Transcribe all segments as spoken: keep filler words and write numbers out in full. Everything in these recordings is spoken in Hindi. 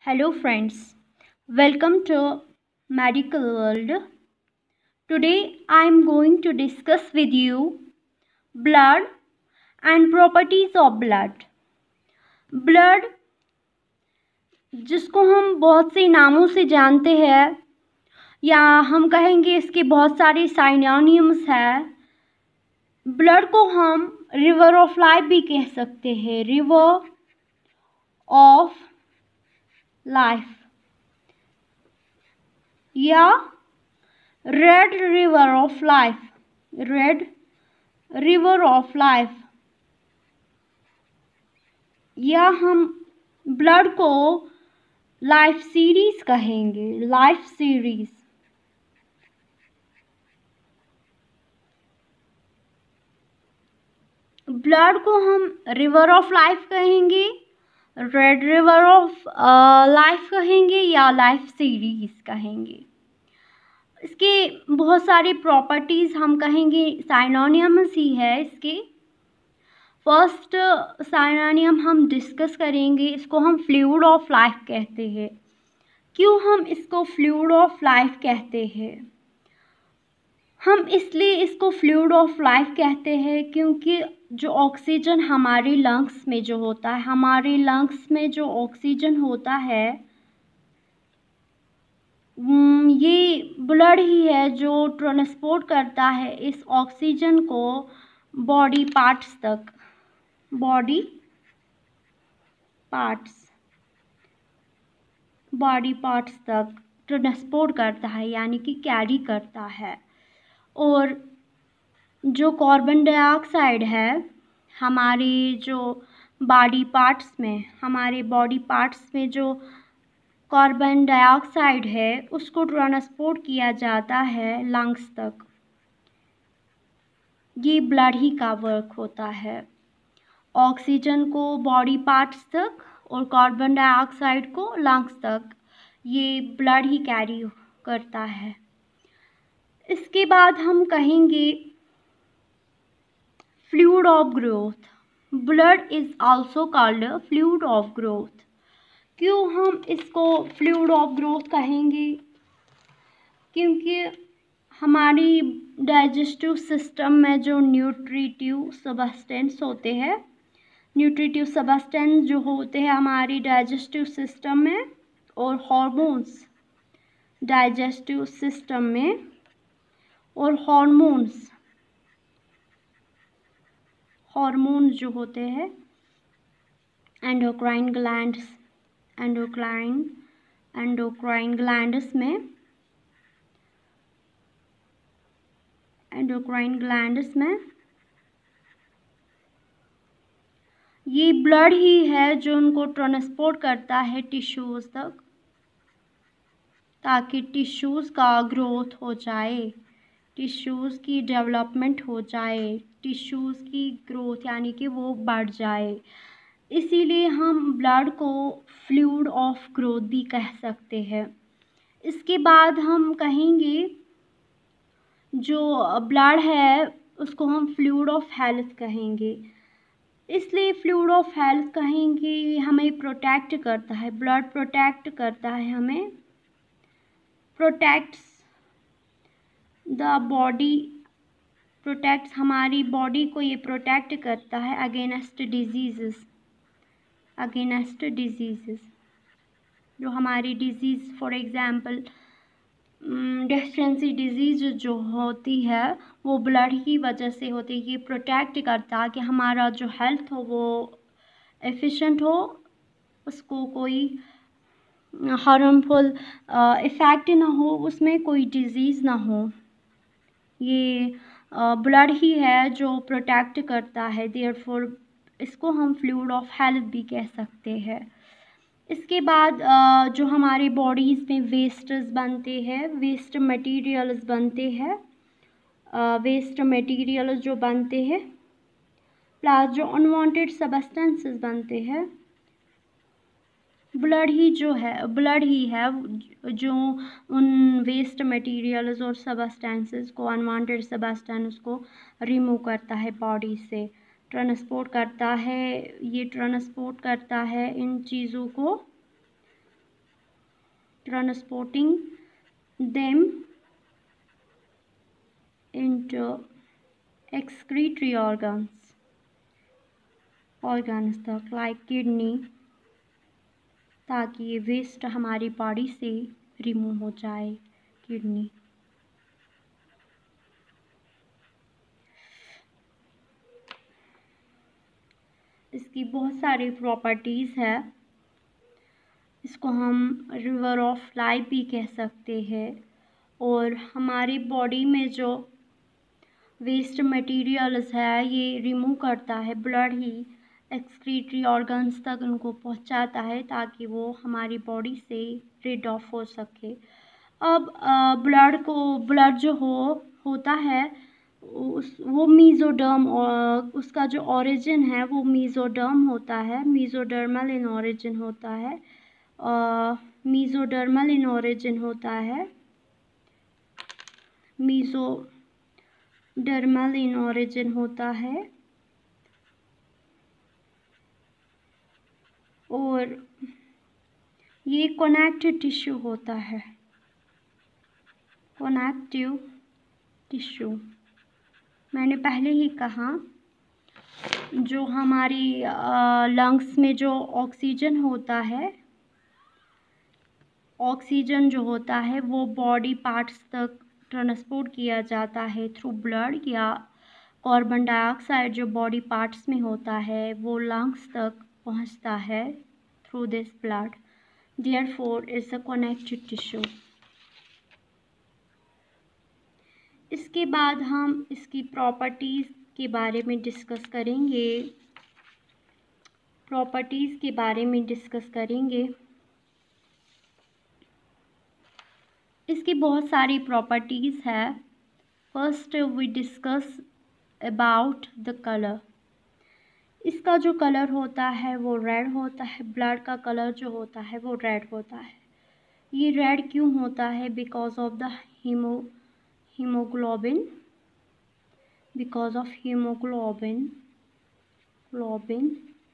Hello friends, welcome to Medical World. Today I am going to discuss with you blood and properties of blood. Blood जिसको हम बहुत से नामों से जानते हैं या हम कहेंगे इसके बहुत सारे साइनोनिम्स हैं। ब्लड को हम रिवर ऑफ लाइफ भी कह सकते हैं, रिवर ऑफ लाइफ या red river of life, red river of life, या हम ब्लड को लाइफ सीरीज कहेंगे, लाइफ सीरीज। ब्लड को हम रिवर ऑफ लाइफ कहेंगे, रेड रिवर ऑफ लाइफ कहेंगे या लाइफ सीरीज कहेंगे। इसके बहुत सारी प्रॉपर्टीज हम कहेंगे, साइनोनिम्स ही है इसके। फर्स्ट साइनोनिम हम डिस्कस करेंगे, इसको हम फ्लूइड ऑफ लाइफ कहते हैं। क्यों हम इसको फ्लूइड ऑफ लाइफ कहते हैं? हम इसलिए इसको फ्लूइड ऑफ लाइफ कहते हैं क्योंकि जो ऑक्सीजन हमारे लंग्स में जो होता है, हमारे लंग्स में जो ऑक्सीजन होता है, ये ब्लड ही है जो ट्रांसपोर्ट करता है इस ऑक्सीजन को बॉडी पार्ट्स तक, बॉडी पार्ट्स बॉडी पार्ट्स तक ट्रांसपोर्ट करता है, यानी कि कैरी करता है। और जो कार्बन डाइऑक्साइड है हमारे जो बॉडी पार्ट्स में, हमारे बॉडी पार्ट्स में जो कार्बन डाइऑक्साइड है उसको ट्रांसपोर्ट किया जाता है लंग्स तक। ये ब्लड ही का वर्क होता है, ऑक्सीजन को बॉडी पार्ट्स तक और कार्बन डाइऑक्साइड को लंग्स तक, ये ब्लड ही कैरी करता है। इसके बाद हम कहेंगे fluid of growth. Blood is also called fluid of growth. क्यों हम इसको फ्लूइड ऑफ ग्रोथ कहेंगे? क्योंकि हमारी डाइजेस्टिव सिस्टम में जो न्यूट्रिटिव सब्सटेंस होते हैं, न्यूट्रिटिव सब्सटेंस जो होते हैं हमारी डाइजेस्टिव सिस्टम में, और हार्मोन्स डाइजेस्टिव सिस्टम में, और हार्मोन्स हार्मोन्स जो होते हैं endocrine glands, endocrine endocrine glands में एंडोक्राइन ग्लैंड्स में ये ब्लड ही है जो उनको ट्रांसपोर्ट करता है टिश्यूज़ तक, ताकि टिश्यूज़ का ग्रोथ हो जाए, टिश्यूज़ की डेवलपमेंट हो जाए, टिश्यूज़ की ग्रोथ यानी कि वो बढ़ जाए। इसीलिए हम ब्लड को फ्लूइड ऑफ ग्रोथ भी कह सकते हैं। इसके बाद हम कहेंगे जो ब्लड है उसको हम फ्लूइड ऑफ हेल्थ कहेंगे। इसलिए फ्लूइड ऑफ हेल्थ कहेंगे, हमें प्रोटेक्ट करता है, ब्लड प्रोटेक्ट करता है हमें, प्रोटेक्ट्स द बॉडी, प्रोटेक्ट्स हमारी बॉडी को ये प्रोटेक्ट करता है अगेंस्ट डिजीज़, अगेंस्ट डिजीज़ जो हमारी disease, for example deficiency disease जो होती है वो ब्लड की वजह से होती है। ये प्रोटेक्ट करता है कि हमारा जो हेल्थ हो वो एफिशिएंट हो, उसको कोई हार्मफुल इफ़ेक्ट ना हो, उसमें कोई डिजीज़ ना हो। ये ब्लड ही है जो प्रोटेक्ट करता है, देयरफॉर इसको हम फ्लूइड ऑफ हेल्थ भी कह सकते हैं। इसके बाद जो हमारे बॉडीज़ में वेस्ट्स बनते हैं, वेस्ट मटेरियल्स बनते हैं, वेस्ट मटेरियल्स जो बनते हैं प्लस जो अनवांटेड सब्सटेंसेस बनते हैं, ब्लड ही जो है ब्लड ही है जो उन वेस्ट मटेरियल्स और सब्सटेंसेस को, अनवांटेड सब्सटेंस को रिमूव करता है, बॉडी से ट्रांसपोर्ट करता है। ये ट्रांसपोर्ट करता है इन चीज़ों को transporting them into excretory organs organs तक like kidney, ताकि ये वेस्ट हमारी बॉडी से रिमूव हो जाए। किडनी इसकी बहुत सारी प्रॉपर्टीज़ है। इसको हम रिवर ऑफ लाइफ भी कह सकते हैं। और हमारी बॉडी में जो वेस्ट मटेरियल्स है ये रिमूव करता है। ब्लड ही एक्सक्रीटरी ऑर्गन्स तक उनको पहुंचाता है ताकि वो हमारी बॉडी से रिड ऑफ हो सके। अब ब्लड को ब्लड जो हो होता है उस वो मीज़ोडर्म, और उसका जो ओरिजिन है वो मीज़ोडर्म होता है। मीज़ोडर्मल इन ओरिजिन होता है मीज़ोडर्मल इन ओरिजिन होता है मीज़ोडर्मल इन ओरिजिन होता है और ये कनेक्टिव टिश्यू होता है। कनेक्टिव टिश्यू मैंने पहले ही कहा, जो हमारी लंग्स में जो ऑक्सीजन होता है ऑक्सीजन जो होता है वो बॉडी पार्ट्स तक ट्रांसपोर्ट किया जाता है थ्रू ब्लड, या कार्बन डाइऑक्साइड जो बॉडी पार्ट्स में होता है वो लंग्स तक पहुंचता है through this blood. Therefore it's a connective tissue. इसके बाद हम इसकी प्रॉपर्टीज़ के बारे में डिस्कस करेंगे प्रॉपर्टीज़ के बारे में डिस्कस करेंगे इसकी बहुत सारी प्रॉपर्टीज़ है। First we discuss about the colour. इसका जो कलर होता है वो रेड होता है। ब्लड का कलर जो होता है वो रेड होता है। ये रेड क्यों होता है? Because of the hemo haemoglobin because of haemoglobin globin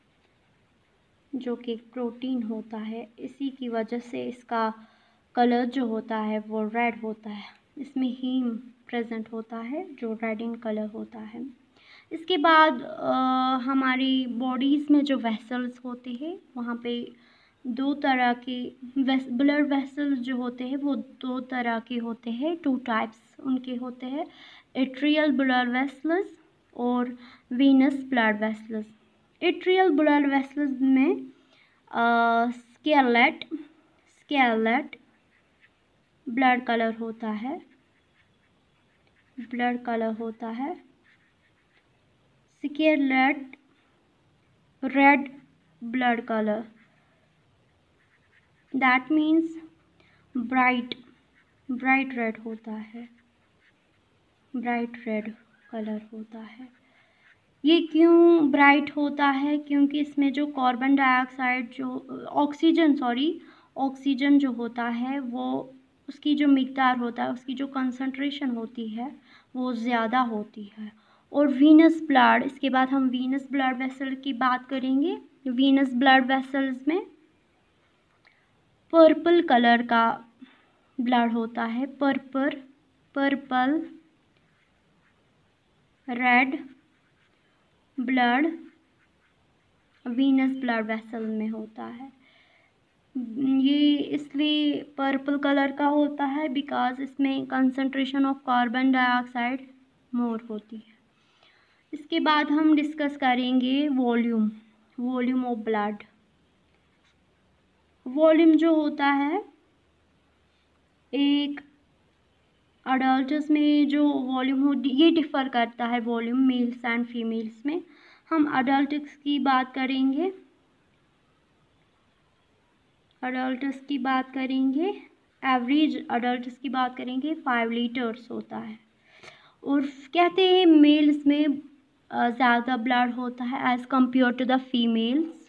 जो कि प्रोटीन होता है, इसी की वजह से इसका कलर जो होता है वो रेड होता है। इसमें हीम प्रेजेंट होता है जो रेड इन कलर होता है। इसके बाद आ, हमारी बॉडीज़ में जो वेसल्स होते हैं वहाँ पे दो तरह के वेस ब्लड वेसल्स जो होते हैं वो दो तरह के होते हैं। टू टाइप्स उनके होते हैं, एट्रियल ब्लड वेसल्स और venous blood vessels. Arterial blood vessels में स्केलेट स्केलेट ब्लड कलर होता है ब्लड कलर होता है scarlet red blood colour, that means bright bright red होता है ब्राइट रेड कलर होता है। ये क्यों ब्राइट होता है? क्योंकि इसमें जो कार्बन डाइऑक्साइड जो ऑक्सीजन सॉरी ऑक्सीजन जो होता है वो उसकी जो मिक़दार होता है, उसकी जो कंसंट्रेशन होती है वो ज़्यादा होती है। और वीनस ब्लड, इसके बाद हम वीनस ब्लड वेसल की बात करेंगे। वीनस ब्लड वेसल्स में पर्पल कलर का ब्लड होता है। Purple purple red blood venous blood vessel में होता है। ये इसलिए पर्पल कलर का होता है बिकॉज इसमें concentration of carbon dioxide more होती है। इसके बाद हम डिस्कस करेंगे volume volume of blood. Volume जो होता है एक अडल्ट्स में जो वॉल्यूम हो ये डिफ़र करता है वॉल्यूम मेल्स एंड फीमेल्स में। हम अडल्ट्स की बात करेंगे अडल्ट्स की बात करेंगे एवरेज अडल्ट्स की बात करेंगे फाइव लीटर्स होता है। और कहते हैं मेल्स में ज़्यादा ब्लड होता है as compare to the females.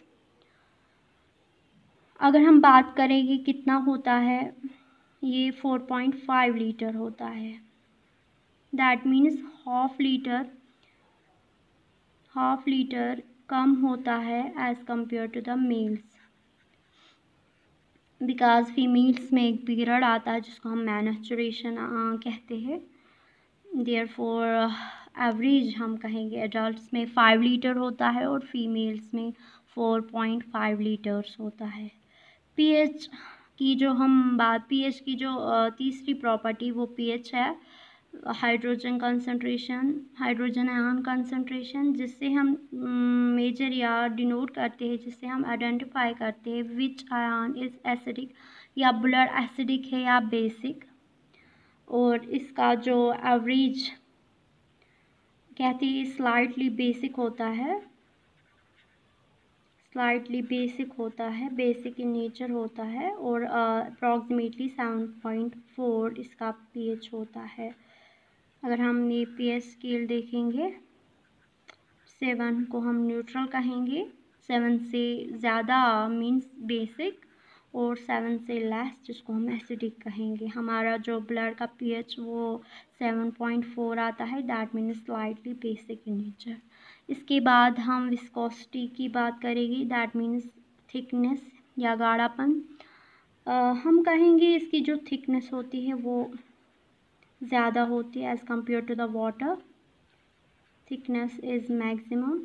अगर हम बात करें कि कितना होता है, ये फोर पॉइंट फाइव लीटर होता है। That means half litre half litre कम होता है as compare to the males. Because females में एक पीरियड आता है जिसको हम मेंस्ट्रुएशन कहते हैं। देयर फॉर एवरेज हम कहेंगे एडल्ट्स में फाइव लीटर होता है और फीमेल्स में फोर पॉइंट फाइव लीटर्स होता है। पीएच की जो हम बात पीएच की जो अ, तीसरी प्रॉपर्टी वो पीएच है, hydrogen concentration, hydrogen ion concentration, जिससे हम मेजर या डिनोट करते हैं, जिससे हम आइडेंटिफाई करते हैं विच आयन इज एसिडिक, या ब्लड एसिडिक है या बेसिक। और इसका जो एवरेज कहते हैं स्लाइटली बेसिक होता है, स्लाइटली बेसिक होता है, बेसिक इन नेचर होता है, और अप्रॉक्सीमेटली सेवन पॉइंट फोर इसका पीएच होता है। अगर हम ये पीएच स्केल देखेंगे, सेवन को हम न्यूट्रल कहेंगे, सेवन से ज़्यादा मीन्स बेसिक, और सेवन से लेस जिसको हम एसिडिक कहेंगे। हमारा जो ब्लड का पीएच वो सेवन पॉइंट फोर आता है, that means slightly basic in nature. इसके बाद हम विस्कोसिटी की बात करेंगे, दैट मीन्स थिकनेस या गाढ़ापन। हम कहेंगे इसकी जो थिकनेस होती है वो ज़्यादा होती है as compare to the water. Thickness is maximum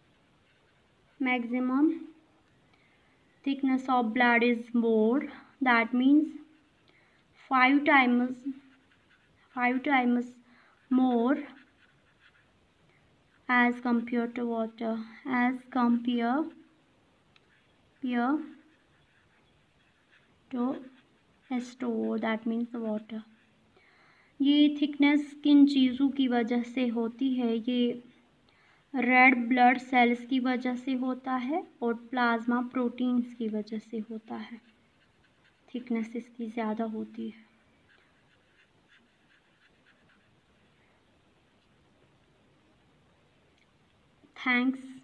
maximum thickness of blood is more, that means five times five times more as compared to water, as compare peer to H two O, that means the water। ये थिकनेस किन चीज़ों की वजह से होती है? ये रेड ब्लड सेल्स की वजह से होता है और प्लाज्मा प्रोटीन्स की वजह से होता है, थिकनेस इसकी ज़्यादा होती है। थैंक्स।